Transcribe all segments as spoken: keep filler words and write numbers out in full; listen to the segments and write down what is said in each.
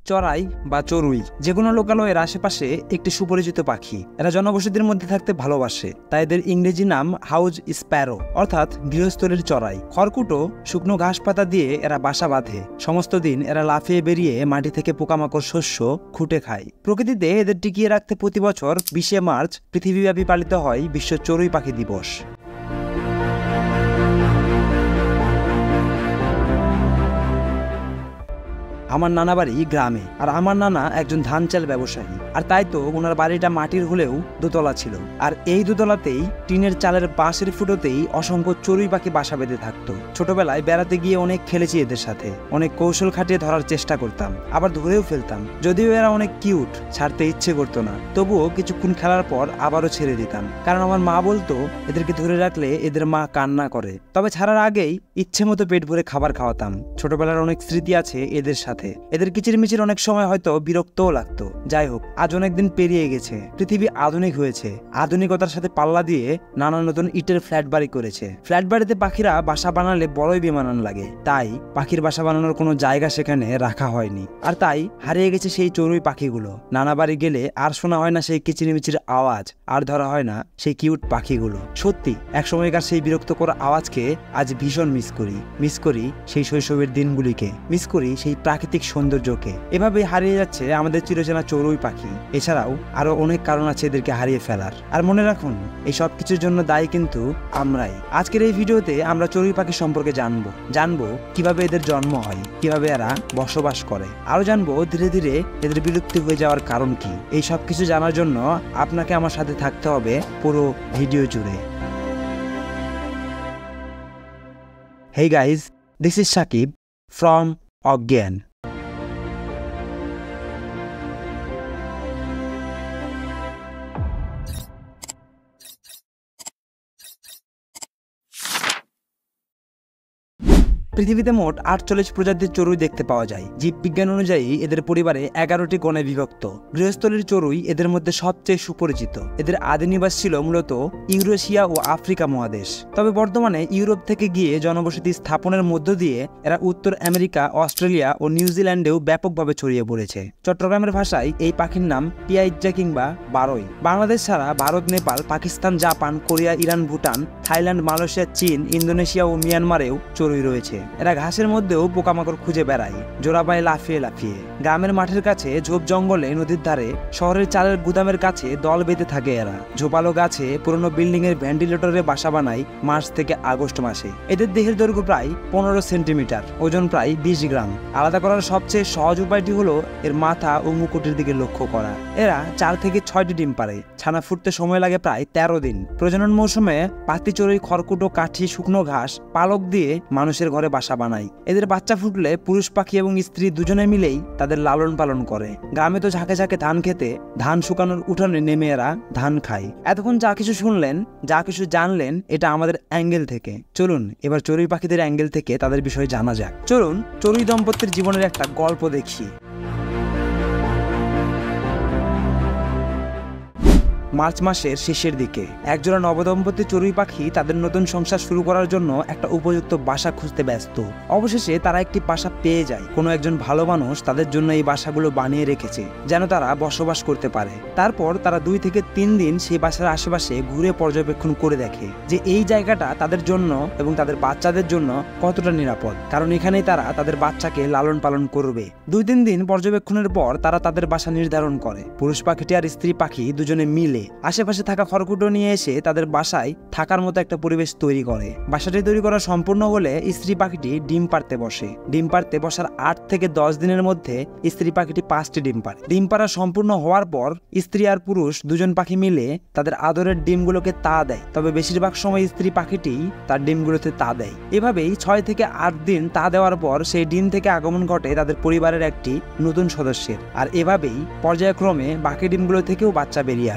চড়াই বা চড়ুই যে কোনো লোকালয়ের আশেপাশে একটি সুপরিচিত পাখি। এরা জনবসতির মধ্যে থাকতে ভালোবাসে, তাই এদের ইংরেজি নাম হাউজ স্প্যারো অর্থাৎ গৃহস্থলীর চড়াই। খড়কুটো শুকনো ঘাস পাতা দিয়ে এরা বাসা বাঁধে। সমস্ত দিন এরা লাফিয়ে বেরিয়ে মাটি থেকে পোকামাকড় শস্য খুঁটে খায়। প্রকৃতিতে এদের টিকিয়ে রাখতে প্রতি বছর বিশে মার্চ পৃথিবীব্যাপী পালিত হয় বিশ্ব চড়ুই পাখি দিবস। আমার নানা বাড়ি গ্রামে, আর আমার নানা একজন ধান চাল ব্যবসায়ী। আর তাই তো ওনার বাড়িটা মাটির হলেও দোতলা ছিল, আর এই দোতলাতেই টিনের চালের বাঁশের ফুটোতেই অসংখ্য চড়ুই পাখি বাসা বেঁধে থাকতো। ছোটবেলায় বেড়াতে গিয়ে অনেক খেলেছি এদের সাথে, অনেক কৌশল খাটিয়ে ধরার চেষ্টা করতাম, আবার ধরেও ফেলতাম। যদিও এরা অনেক কিউট, ছাড়তে ইচ্ছে করতো না, তবুও কিছুক্ষণ খেলার পর আবারও ছেড়ে দিতাম, কারণ আমার মা বলতো এদেরকে ধরে রাখলে এদের মা কান্না করে। তবে ছাড়ার আগেই ইচ্ছে মতো পেট ভরে খাবার খাওয়াতাম। ছোটবেলার অনেক স্মৃতি আছে এদের সাথে। এদের কিচিরমিচির অনেক সময় হয়তো বিরক্তও লাগতো। যাই হোক, আজ অনেকদিন পেরিয়ে গেছে, পৃথিবী আধুনিক হয়েছে। আধুনিকতার সাথে পাল্লা দিয়ে নানা নতুন ইটের ফ্ল্যাট বাড়ি করেছে। ফ্ল্যাট বাড়িতে পাখিরা বাসা বানালে বড়ই বেমানান লাগে, তাই পাখির বাসা বানানোর কোনো জায়গা সেখানে রাখা হয়নি। আর তাই হারিয়ে গেছে সেই চড়ুই পাখিগুলো। নানা বাড়ি গেলে আর শোনা হয় না সেই কিচিরমিচির আওয়াজ, আর ধরা হয় না সেই কিউট পাখিগুলো। সত্যি এক সময়কার সেই বিরক্ত করা আওয়াজকে আজ ভীষণ মিস করি। মিস করি সেই শৈশবের দিনগুলিকে, মিস করি সেই প্রাকৃতিক সৌন্দর্যকে। এভাবে হারিয়ে যাচ্ছে আমাদের চিরচেনা চড়ুই পাখি। এছাড়াও আরো অনেক কারণ আছে এদেরকে হারিয়ে ফেলার। আর মনে রাখুন, এই সব কিছুর জন্য দায়ী কিন্তু আমরাই। আজকের এই ভিডিওতে আমরা চড়ুই পাখি সম্পর্কে জানবো জানবো কিভাবে এদের জন্ম হয়, কিভাবে এরা বসবাস করে, আরো জানবো ধীরে ধীরে এদের বিলুপ্তি হয়ে যাওয়ার কারণ কি। এই সব কিছু জানার জন্য আপনাকে আমার সাথে থাকতে হবে পুরো ভিডিও জুড়ে। Hey guys, this is Shakib from Ogyan. পৃথিবীতে মোট আটচল্লিশ প্রজাতির চড়ুই দেখতে পাওয়া যায়। জীববিজ্ঞান অনুযায়ী এদের পরিবারে এগারোটি গণে বিভক্ত। গৃহস্থলীর চড়ুই এদের মধ্যে সবচেয়ে সুপরিচিত। এদের আদি নিবাস ছিল মূলত ইউরেশিয়া ও আফ্রিকা মহাদেশ। তবে বর্তমানে ইউরোপ থেকে গিয়ে জনবসতি স্থাপনের মধ্য দিয়ে এরা উত্তর আমেরিকা, অস্ট্রেলিয়া ও নিউজিল্যান্ডেও ব্যাপকভাবে ছড়িয়ে পড়েছে। চট্টগ্রামের ভাষায় এই পাখির নাম পিয়াইজ্জা কিংবা বারই। বাংলাদেশ ছাড়া Bharat, Nepal, Pakistan, Japan, Korea, Iran, Bhutan, Thailand, Malaysia, চীন, ইন্দোনেশিয়া ও মিয়ানমারেও চড়ুই রয়েছে। এরা ঘাসের মধ্যেও পোকামাকড় খুঁজে বেড়ায়, জোড়া পায়ে লাফিয়ে লাফিয়ে। গ্রামের মাঠের কাছে, ঝোপ জঙ্গলে, নদীর ধারে, শহরের চালের গুদামের কাছে দল বেঁধে থাকে এরা। ঝোপালো গাছে, পুরনো বিল্ডিং এর ভেন্টিলেটরে বাসা বানায় মার্চ থেকে আগস্ট মাসে। এদের দেহের দৈর্ঘ্য প্রায় পনেরো সেন্টিমিটার, ওজন প্রায় বিশ গ্রাম। আলাদা করার সবচেয়ে সহজ উপায়টি হলো এর মাথা ও মুকুটের দিকে লক্ষ্য করা। এরা চার থেকে ছয়টি ডিম পারে। ছানা ফুটতে সময় লাগে প্রায় তেরো দিন। প্রজনন মৌসুমে পাতি চড়ুই খড়কুটো, কাঠি, শুকনো ঘাস, পালক দিয়ে মানুষের ঘরে বাসা বানায়। এদের বাচ্চা ফুটলে পুরুষ পাখি এবং স্ত্রী দুজনে মিলেই তাদের লালন পালন করে। গ্রামে তো ঝাঁকে ঝাঁকে ধান খেতে, ধান শুকানোর উঠানে নেমে এরা ধান খায়। এতক্ষণ যা কিছু শুনলেন, যা কিছু জানলেন, এটা আমাদের অ্যাঙ্গেল থেকে। চলুন এবার চড়ুই পাখিদের অ্যাঙ্গেল থেকে তাদের বিষয়ে জানা যাক। চলুন চড়ুই দম্পতির জীবনের একটা গল্প দেখি। মার্চ মাসের শেষের দিকে একজোড়া নবদম্পতি চড়ুই পাখি তাদের নতুন সংসার শুরু করার জন্য একটা উপযুক্ত বাসা খুঁজতে ব্যস্ত। অবশেষে তারা একটি বাসা পেয়ে যায়। কোনো একজন ভালো মানুষ তাদের জন্য এই বাসাগুলো বানিয়ে রেখেছে যেন তারা বসবাস করতে পারে। তারপর তারা দুই থেকে তিন দিন সেই বাসার আশেপাশে ঘুরে পর্যবেক্ষণ করে দেখে যে এই জায়গাটা তাদের জন্য এবং তাদের বাচ্চাদের জন্য কতটা নিরাপদ, কারণ এখানেই তারা তাদের বাচ্চাকে লালন পালন করবে। দুই তিন দিন পর্যবেক্ষণের পর তারা তাদের বাসা নির্ধারণ করে। পুরুষ পাখিটি আর স্ত্রী পাখি দুজনে মিলে আশেপাশে থাকা খড়কুটো নিয়ে এসে তাদের বাসায় থাকার মতো একটা পরিবেশ তৈরি করে। বাসাটি তৈরি করা সম্পূর্ণ হলে স্ত্রী পাখিটি ডিম পাড়তে বসে। ডিম পাড়তে বসার আট থেকে দশ দিনের মধ্যে স্ত্রী পাখিটি পাঁচটি ডিম পাড়ে। ডিম পাড়া সম্পূর্ণ হওয়ার পর স্ত্রী আর পুরুষ দুজন পাখি মিলে তাদের আদরের ডিমগুলোকে তা দেয়। তবে বেশিরভাগ সময় স্ত্রী পাখিটি তার ডিমগুলোতে তা দেয়। এভাবেই ছয় থেকে আট দিন তা দেওয়ার পর সেই ডিম থেকে আগমন ঘটে তাদের পরিবারের একটি নতুন সদস্যের। আর এভাবেই পর্যায়ক্রমে বাকি ডিমগুলো থেকেও বাচ্চা বেরিয়ে আসে।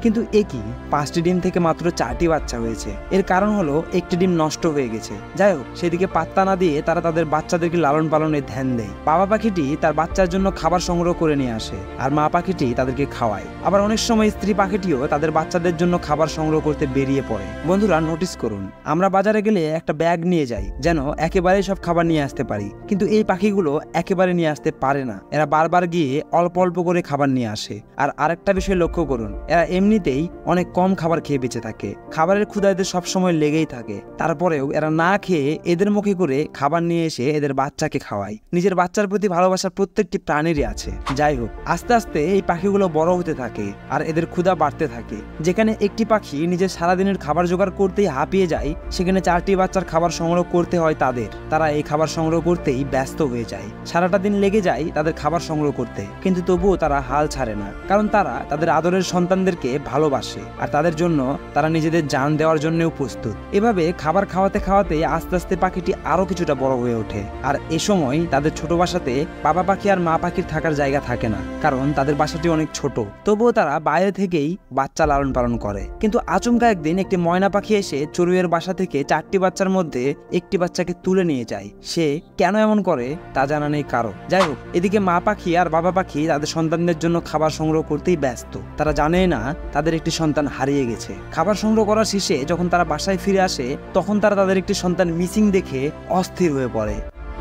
কিন্তু একই পাঁচটি ডিম থেকে মাত্র চারটি বাচ্চা হয়েছে। এর কারণ হলো একটি ডিম নষ্ট হয়ে গেছে। যাই হোক, সেদিকে পাত্তা না দিয়ে তারা তাদের বাচ্চাদেরকে লালন পালনে ধ্যান দেয়। বাবা পাখিটি তার বাচ্চার জন্য খাবার সংগ্রহ করে নিয়ে আসে, আর মা পাখিটি তাদেরকে খাওয়ায়। আবার অনেক সময় স্ত্রী পাখিটিও তাদের বাচ্চাদের জন্য খাবার সংগ্রহ করতে বেরিয়ে পড়ে। বন্ধুরা, নোটিস করুন, আমরা বাজারে গেলে একটা ব্যাগ নিয়ে যাই যেন একেবারে সব খাবার নিয়ে আসতে পারি, কিন্তু এই পাখিগুলো একেবারে নিয়ে আসতে পারে না। এরা বারবার গিয়ে অল্প অল্প করে খাবার নিয়ে আসে। আর আরেকটা বিষয় লক্ষ্য করুন, এরা এমনিতেই অনেক কম খাবার খেয়ে বেঁচে থাকে। খাবারের ক্ষুধা এদের সবসময় লেগেই থাকে। তারপরেও এরা না খেয়ে এদের মুখে করে খাবার নিয়ে এসে এদের বাচ্চাকে খাওয়ায়। নিজের বাচ্চার প্রতি ভালোবাসা প্রত্যেকটি প্রাণীরই আছে। যাই হোক, আস্তে আস্তে এই পাখিগুলো বড় হতে থাকে আর এদের ক্ষুধা বাড়তে থাকে। যেখানে একটি পাখি নিজের সারাদিনের খাবার জোগাড় করতেই হাঁপিয়ে যায়, সেখানে চারটি বাচ্চার খাবার সংগ্রহ করতে হয় তাদের। তারা এই খাবার সংগ্রহ করতেই ব্যস্ত হয়ে যায়। সারাটা দিন লেগে যায় তাদের খাবার সংগ্রহ করতে, কিন্তু তবুও তারা হাল ছাড়ে না, কারণ তারা তাদের আদরের সন্তানদেরকে ভালোবাসে আর তাদের জন্য তারা নিজেদের জান দেওয়ার জন্যও প্রস্তুত। এভাবে খাবার খাওয়াতে খাওয়াতে আস্তে আস্তে পাখিটি আরো কিছুটা বড় হয়ে ওঠে। আর এ সময় তাদের ছোট বাসাতে বাবা পাখি আর মা পাখির থাকার জায়গা থাকে না, কারণ তাদের বাসাটি অনেক ছোট। তবুও তারা বাইরে থেকেই বাচ্চা লালন পালন করে। কিন্তু আচমকা একদিন একটি ময়না পাখি এসে চড়ুইয়ের বাসা থেকে চারটি বাচ্চার মধ্যে একটি বাচ্চাকে তুলে নিয়ে যায়। সে কেন এমন করে তা জানা নেই কারো। যাই হোক, এদিকে মা পাখি আর বাবা পাখি তাদের সন্তানদের জন্য খাবার সংগ্রহ করতেই ব্যস্ত। তারা জানে না তাদের একটি সন্তান হারিয়ে গেছে। খাবার সংগ্রহ করার শেষে যখন তারা বাসায় ফিরে আসে, তখন তারা তাদের একটি সন্তান মিসিং দেখে অস্থির হয়ে পড়ে।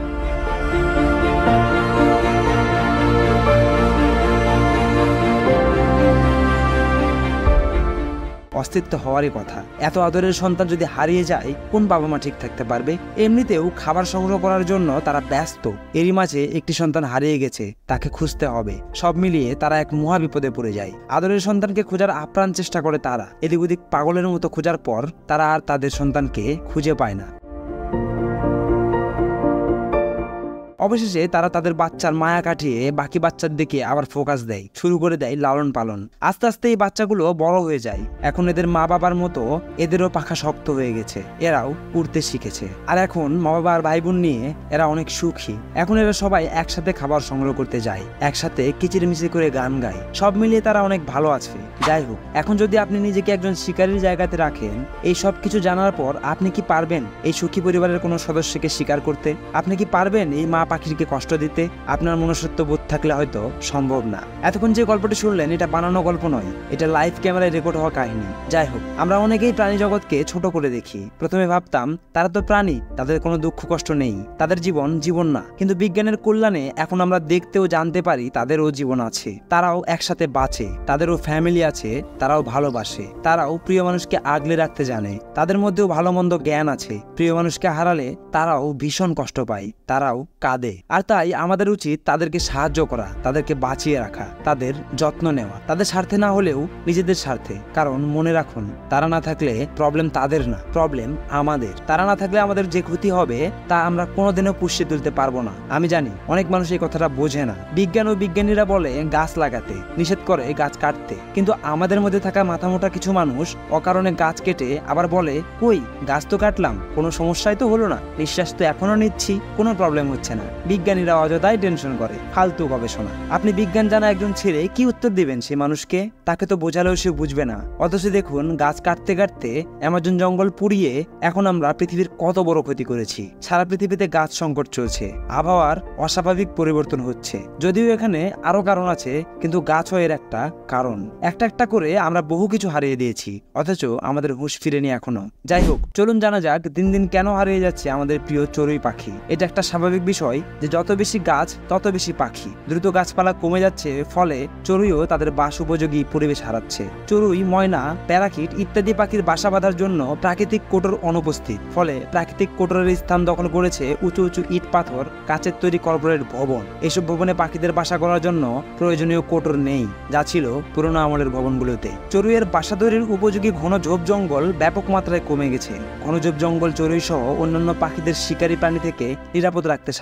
অস্তিত্ব হওয়ারই কথা। এত আদরের সন্তান যদি হারিয়ে যায়, কোন বাবা মা ঠিক থাকতে পারবে? এমনিতেও খাবার সংগ্রহ করার জন্য তারা ব্যস্ত। এরই মাঝে একটি সন্তান হারিয়ে গেছে, তাকে খুঁজতে হবে। সব মিলিয়ে তারা এক মহা বিপদে পড়ে যায়। আদরের সন্তানকে খোঁজার আপ্রাণ চেষ্টা করে তারা। এদিক ওদিক পাগলের মতো খোঁজার পর তারা আর তাদের সন্তানকে খুঁজে পায় না। অবশেষে তারা তাদের বাচ্চার মায়া কাটিয়ে বাকি বাচ্চার দিকে আবার ফোকাস দেয়, শুরু করে দেয় লালন পালন। আস্তে আস্তে এই বাচ্চাগুলো বড় হয়ে যায়। এখন এদের মা বাবার মতো এদেরও পাখা শক্ত হয়ে গেছে, এরাও উড়তে শিখেছে। আর এখন মা বাবা আর ভাই বোন নিয়ে এরা অনেক সুখী। এখন এরা সবাই একসাথে খাবার সংগ্রহ করতে যায়, একসাথে কিচিরমিচির করে গান গায়। সব মিলিয়ে তারা অনেক ভালো আছে। যাই হোক, এখন যদি আপনি নিজেকে একজন শিকারীর জায়গাতে রাখেন, এই সব কিছু জানার পর আপনি কি পারবেন এই সুখী পরিবারের কোনো সদস্যকে শিকার করতে? আপনি কি পারবেন এই মা পাখিকে কষ্ট দিতে? আপনার মনুষ্যত্ব বোধ থাকলে হয়তো সম্ভব না। এতক্ষণ যে গল্পটি শুনলেন, এটা বানানো গল্প নয়, এটা লাইভ ক্যামেরায় রেকর্ড হওয়া কাহিনী। যাই হোক, আমরা অনেকেই প্রাণী জগৎকে ছোট করে দেখি। প্রথমে ভাবতাম তারা তো প্রাণী, তাদের কোনো দুঃখ কষ্ট নেই, তাদের জীবন জীবন না। কিন্তু বিজ্ঞানের কল্যাণে এখন আমরা দেখতেও জানতে পারি তাদেরও জীবন আছে, তারাও একসাথে বাঁচে, তাদেরও ফ্যামিলি আছে, তারাও ভালোবাসে, তারাও প্রিয় মানুষকে আগলে রাখতে জানে, তাদের মধ্যেও ভালো মন্দ জ্ঞান আছে। প্রিয় মানুষকে হারালে তারাও ভীষণ কষ্ট পায়, তারাও কাঁদে। আর তাই আমাদের উচিত তাদেরকে সাহায্য করা, তাদেরকে বাঁচিয়ে রাখা, তাদের যত্ন নেওয়া, তাদের স্বার্থে না হলেও নিজেদের স্বার্থে। কারণ মনে রাখুন, তারা না থাকলে প্রবলেম তাদের না, প্রবলেম আমাদের। তারা না থাকলে আমাদের যে ক্ষতি হবে তা আমরা কোনোদিনও পুষিয়ে তুলতে পারবো না। আমি জানি অনেক মানুষ এই কথাটা বোঝে না। বিজ্ঞান ও বিজ্ঞানীরা বলে গাছ লাগাতে, নিষেধ করে গাছ কাটতে, কিন্তু আমাদের মধ্যে থাকা মাথামোটা কিছু মানুষ অকারণে গাছ কেটে আবার বলে, কই গাছ তো কাটলাম, কোনো সমস্যাই তো হলো না, নিঃশ্বাস তো এখনো নিচ্ছি, কোনো প্রবলেম হচ্ছে না। বিজ্ঞানীরা অযথাই টেনশন করে, ফালতু গবেষণা। আপনি বিজ্ঞান জানা একজন ছেলে কি উত্তর দিবেন সে মানুষকে? তাকে তো বোঝালেও সে বুঝবে না। অথচ দেখুন, গাছ কাটতে কাটতে অ্যামাজন জঙ্গল পুড়িয়ে এখন আমরা পৃথিবীর কত বড় ক্ষতি করেছি। সারা পৃথিবীতে গাছ সংকট চলছে, আবহাওয়ার অস্বাভাবিক পরিবর্তন হচ্ছে। যদিও এখানে আরো কারণ আছে, কিন্তু গাছ এর একটা কারণ। একটা একটা করে আমরা বহু কিছু হারিয়ে দিয়েছি, অথচ আমাদের হুঁশ ফিরেনি এখনো। যাই হোক, চলুন জানা যাক দিন দিন কেন হারিয়ে যাচ্ছে আমাদের প্রিয় চড়ুই পাখি। এটা একটা স্বাভাবিক বিষয় যে যত বেশি গাছ তত বেশি পাখি। দ্রুত গাছপালা কমে যাচ্ছে, ফলে চড়ুইও তাদের বাস উপযোগী পরিবেশ হারাচ্ছে। চড়ুই, ময়না, প্যারাকিট ইত্যাদি পাখির বাসা বাঁধার জন্য প্রাকৃতিক কোটর অনুপস্থিত। ফলে প্রাকৃতিক কোটরের স্থান দখল করেছে উঁচু উঁচু ইট পাথর, কাচের তৈরি কর্পোরেট ভবন। এসব ভবনে পাখিদের বাসা করার জন্য প্রয়োজনীয় কোটর নেই, যা ছিল পুরোনো আমলের ভবনগুলোতে। চড়ুইয়ের বাসা তৈরির উপযোগী ঘন ঝোপ জঙ্গল ব্যাপক মাত্রায় কমে গেছে। ঘন ঝোপ জঙ্গল চড়ুই সহ অন্যান্য পাখিদের শিকারী প্রাণী থেকে নিরাপদ রাখতে সাহায্য করে।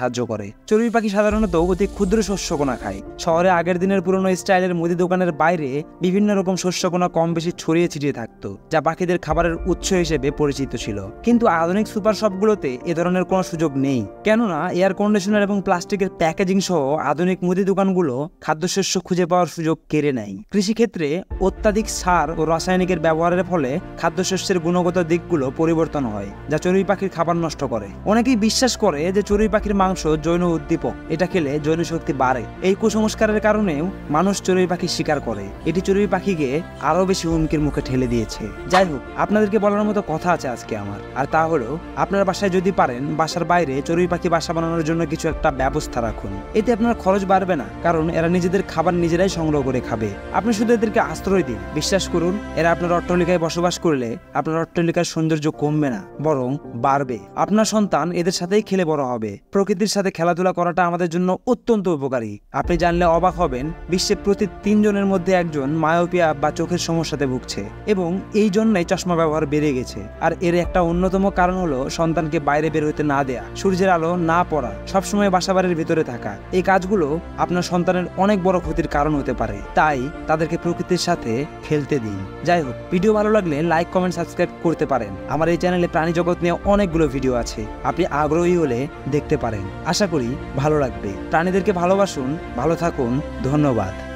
করে। চড়ুই পাখি সাধারণত অতি ক্ষুদ্র শস্যকণা খায়। শহরে আগের দিনের পুরনো স্টাইলের মুদি দোকানের বাইরে বিভিন্ন রকম শস্যকণা কম বেশি ছড়িয়ে ছিটিয়ে থাকতো, যা পাখিদের খাবারের উৎস হিসেবে পরিচিত ছিল। কিন্তু আধুনিক সুপার শপগুলোতে এ ধরনের কোনো সুযোগ নেই, কেননা এয়ার কন্ডিশনার এবং প্লাস্টিকের প্যাকেজিং সহ আধুনিক মুদি দোকানগুলো খাদ্যশস্য খুঁজে পাওয়ার সুযোগ কেড়ে নেয়। কৃষিক্ষেত্রে অত্যাধিক সার ও রাসায়নিকের ব্যবহারের ফলে খাদ্যশস্যের গুণগত দিকগুলো পরিবর্তন হয়, যা চড়ুই পাখির খাবার নষ্ট করে। অনেকেই বিশ্বাস করে যে চড়ুই পাখির মাংস জৈন উদ্দীপক, এটা খেলে জৈন শক্তি বাড়ে। এই কুসংস্কারের কারণেও মানুষ চড়ুই পাখি শিকার করে। এটি চড়ুই পাখিকে আরো বেশি হুমকির মুখে ঠেলে দিয়েছে। যাই হোক, আপনাদেরকে বলার মতো কথা আছে আজকে আমার, আর তা হলো আপনার বাসায় যদি পারেন বাসার বাইরে চড়ুই পাখি বাসা বানানোর জন্য কিছু একটা ব্যবস্থা রাখুন। এতে আপনার খরচ বাড়বে না, কারণ এরা নিজেদের খাবার নিজেরাই সংগ্রহ করে খাবে। আপনি শুধু এদেরকে আশ্রয় দিন। বিশ্বাস করুন, এরা আপনার অট্টালিকায় বসবাস করলে আপনার অট্টালিকার সৌন্দর্য কমবে না, বরং বাড়বে। আপনার সন্তান এদের সাথেই খেলে বড় হবে। প্রকৃতির সাথে খেলাধুলা করাটা আমাদের জন্য অত্যন্ত উপকারী। আপনি জানলে অবাক হবেন, বিশ্বে প্রতি তিনজনের মধ্যে একজন মায়োপিয়া বা চোখের সমস্যাতে ভুগছে, এবং এই জন্যই চশমা ব্যবহার বেড়ে গেছে। আর এর একটা অন্যতম কারণ হলো সন্তানকে বাইরে বের হতে না দেয়া, সূর্যের আলো না পড়া, সবসময় বাসাবাড়ির ভিতরে থাকা। এই কাজগুলো আপনার সন্তানের অনেক বড় ক্ষতির কারণ হতে পারে। তাই তাদেরকে প্রকৃতির সাথে খেলতে দিন। যাই হোক, ভিডিও ভালো লাগলে লাইক, কমেন্ট, সাবস্ক্রাইব করতে পারেন। আমার এই চ্যানেলে প্রাণী জগৎ নিয়ে অনেকগুলো ভিডিও আছে, আপনি আগ্রহী হলে দেখতে পারেন। আশা করি ভালো লাগবে। প্রাণীদেরকে ভালোবাসুন, ভালো থাকুন। ধন্যবাদ।